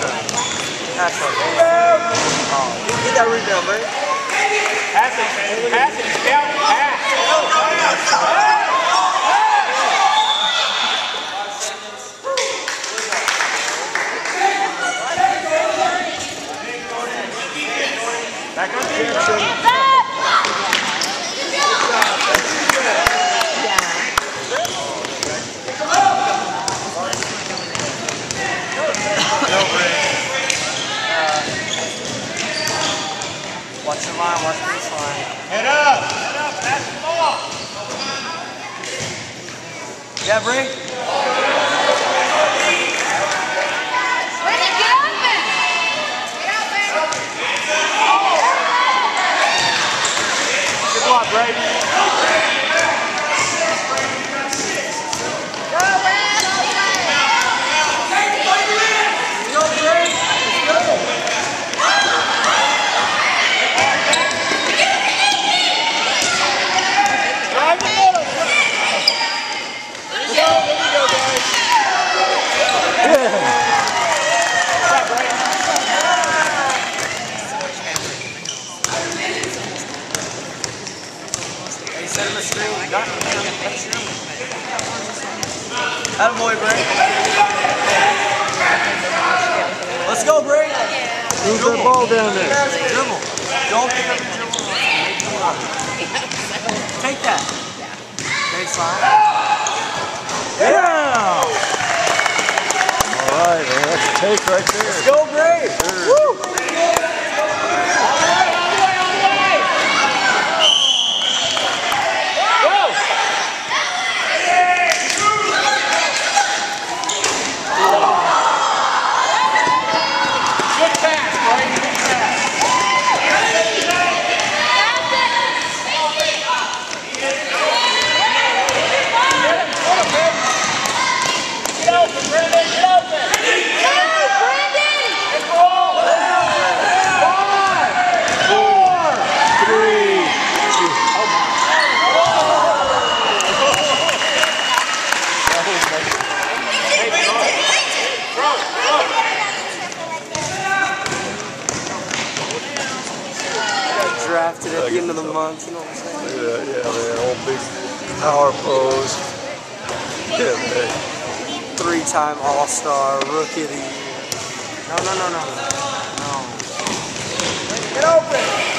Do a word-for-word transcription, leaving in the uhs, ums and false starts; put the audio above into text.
That's okay. Oh, get that rebound, Bray. Pass it, man. Pass it. Scout. Pass. Back on the Watch the line, watch the line. Head up! Head up! Pass the ball! Yeah, Bray? Ready, get open! Get open! Good block, Bray. Go, Brad! Go, Bray! Let's go! Attaboy, Bray. Let's go, Bray. Move that ball down there. Dribble. Don't pick up the dribble. Take that. Baseline. Yeah! All right, man, that's a take right there. Let's go, Bray. Woo! Drafted at the end of the month, you know what I'm saying? Yeah, yeah, man, old big power pose. Yeah, man. Three-time All-Star, Rookie of the Year. No, no, no, no. No. Get open!